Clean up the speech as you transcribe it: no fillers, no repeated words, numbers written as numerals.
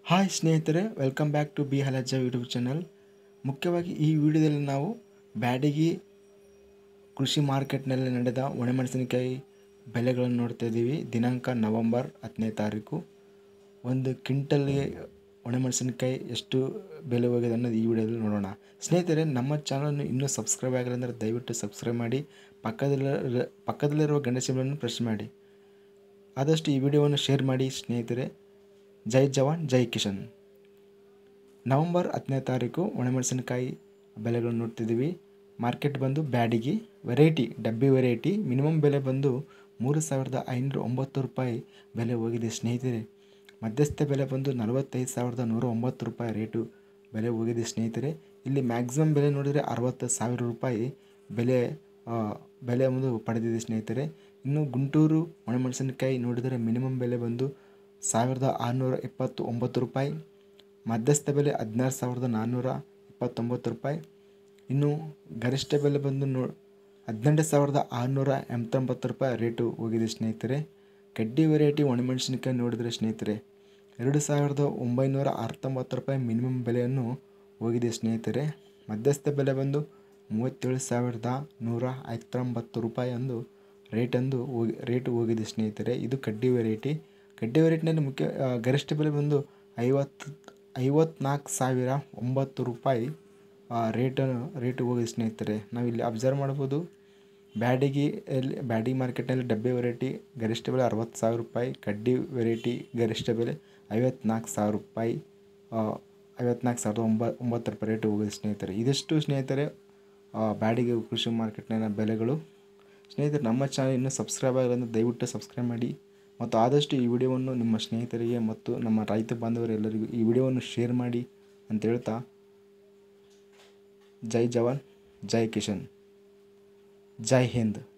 Hi ಸ್ನೇಹಿತರೆ, welcome back to BealertJob YouTube channel. ಮುಖ್ಯವಾಗಿ ಈ ವಿಡಿಯೋದಲ್ಲಿ ನಾವು ಬ್ಯಾಡಗಿ ಕೃಷಿ ಮಾರ್ಕೆಟ್ನಲ್ಲಿ ನಡೆದ ಒಣಮೆಣಸಿನಕಾಯಿ ಬೆಲೆಗಳನ್ನು ನೋಡ್ತಾ ಇದ್ದೀವಿ. ದಿನಾಂಕ ನವೆಂಬರ್ 10ನೇ ತಾರೀಕು. ಒಂದು ಕ್ವಿಂಟಲ್ಗೆ ಒಣಮೆಣಸಿನಕಾಯಿ ಎಷ್ಟು ಬೆಲೆ ಹೋಗಿದೆ ಅನ್ನೋದು ಈ ವಿಡಿಯೋದಲ್ಲಿ ನೋಡೋಣ. ಸ್ನೇಹಿತರೆ, ನಮ್ಮ ಚಾನಲನ್ನು ಇನ್ನೂ ಸಬ್ಸ್ಕ್ರೈಬ್ ಆಗಿಲ್ಲ ಅಂದರೆ ದಯವಿಟ್ಟು ಸಬ್ಸ್ಕ್ರೈಬ್ ಮಾಡಿ, ಪಕ್ಕದಲ್ಲಿರುವ ಗಂಟೆ ಸಿಂಬಲನ್ನು ಪ್ರೆಸ್ ಮಾಡಿ. ಆದಷ್ಟು ಈ ವಿಡಿಯೋವನ್ನು ಶೇರ್ ಮಾಡಿ ಸ್ನೇಹಿತರೆ. ಜೈ ಜವಾನ್ ಜೈ ಕಿಶನ್. ನವೆಂಬರ್ 10ನೇ ತಾರೀಕು ಒಣಮೆಣಸಿನಕಾಯಿ ಬೆಲೆಗಳನ್ನು ನೋಡ್ತಿದ್ದೀವಿ. ಮಾರ್ಕೆಟ್ ಬಂದು Byadgi variety, Dabbi variety minimum ಬೆಲೆ ಬಂದು 3,509 ರೂಪಾಯಿ ಬೆಲೆ ಹೋಗಿದೆ ಸ್ನೇಹಿತರೆ. ಮಧ್ಯಸ್ಥ ಬೆಲೆ ಬಂದು 45,109 ರೂಪಾಯಿ ರೇಟು ಬೆಲೆ ಹೋಗಿದೆ ಸ್ನೇಹಿತರೆ. ಇಲ್ಲಿ ಮ್ಯಾಕ್ಸಿಮಮ್ ಬೆಲೆ ನೋಡಿದರೆ 60,000 ರೂಪಾಯಿ ಬೆಲೆ ಒಂದು ಪಡೆದಿದೆ ಸ್ನೇಹಿತರೆ. ಇನ್ನು ಗುಂಟೂರು ಒಣಮೆಣಸಿನಕಾಯಿ ನೋಡಿದರೆ ಮಿನಿಮಮ್ ಬೆಲೆ ಬಂದು 1,629 ರೂಪಾಯಿ, ಮಧ್ಯಸ್ಥ ಬೆಲೆ 16,429 ರೂಪಾಯಿ. ಇನ್ನು ಗರಿಷ್ಠ ಬೆಲೆ ಬಂದು 18,689 ರೂಪಾಯಿ ರೇಟು ಹೋಗಿದೆ ಸ್ನೇಹಿತರೆ. ಕಡ್ಡಿ ವೆರೈಟಿ ಒಣಮೆಣಸಿನಕಾಯಿ ನೋಡಿದರೆ ಸ್ನೇಹಿತರೆ 2,969 ರೂಪಾಯಿ ಮಿನಿಮಮ್ ಬೆಲೆಯನ್ನು ಹೋಗಿದೆ ಸ್ನೇಹಿತರೆ. ಮಧ್ಯಸ್ಥ ಬೆಲೆ ಬಂದು 37,119 ರೂಪಾಯಿ ಒಂದು ರೇಟು ಹೋಗಿದೆ ಸ್ನೇಹಿತರೆ. ಇದು ಕಡ್ಡಿ ವೆರೈಟಿ. ಕಡ್ಡಿ ವೆರೈಟಿನಲ್ಲಿ ಗರಿಷ್ಠ ಬೆಲೆ ಬಂದು 54,009 ರೂಪಾಯಿ ರೇಟು ಹೋಗಿದೆ ಸ್ನೇಹಿತರೆ. ನಾವಿಲ್ಲಿ ಅಬ್ಸರ್ವ್ ಮಾಡ್ಬೋದು, ಬ್ಯಾಡಗಿ ಮಾರ್ಕೆಟ್ನಲ್ಲಿ ಡಬ್ಬೆ ವೆರೈಟಿ ಗರಿಷ್ಠ ಬೆಲೆ 60,000 ರೂಪಾಯಿ, ಕಡ್ಡಿ ವೆರೈಟಿ ಗರಿಷ್ಠ ಬೆಲೆ 54,000 ರೂಪಾಯಿ, 54,009 ರೂಪಾಯಿ ರೇಟು ಹೋಗಿದೆ ಸ್ನೇಹಿತರೆ. ಇದಿಷ್ಟು ಸ್ನೇಹಿತರೆ ಬ್ಯಾಡಗಿ ಕೃಷಿ ಮಾರ್ಕೆಟ್ನ ಬೆಲೆಗಳು. ಸ್ನೇಹಿತರೆ, ನಮ್ಮ ಚಾನಲ್ ಇನ್ನೂ ಸಬ್ಸ್ಕ್ರೈಬ್ ಆಗಿಲ್ಲ ಅಂದರೆ ದಯವಿಟ್ಟು ಸಬ್ಸ್ಕ್ರೈಬ್ ಮಾಡಿ ಮತ್ತು ಆದಷ್ಟು ಈ ವಿಡಿಯೋವನ್ನು ನಿಮ್ಮ ಸ್ನೇಹಿತರಿಗೆ ಮತ್ತು ನಮ್ಮ ರೈತ ಬಾಂಧವರೆಲ್ಲರಿಗೂ ಈ ವಿಡಿಯೋವನ್ನು ಶೇರ್ ಮಾಡಿ ಅಂತ ಹೇಳ್ತಾ, ಜೈ ಜವಾನ್ ಜೈ ಕಿಶನ್, ಜೈ ಹಿಂದ್.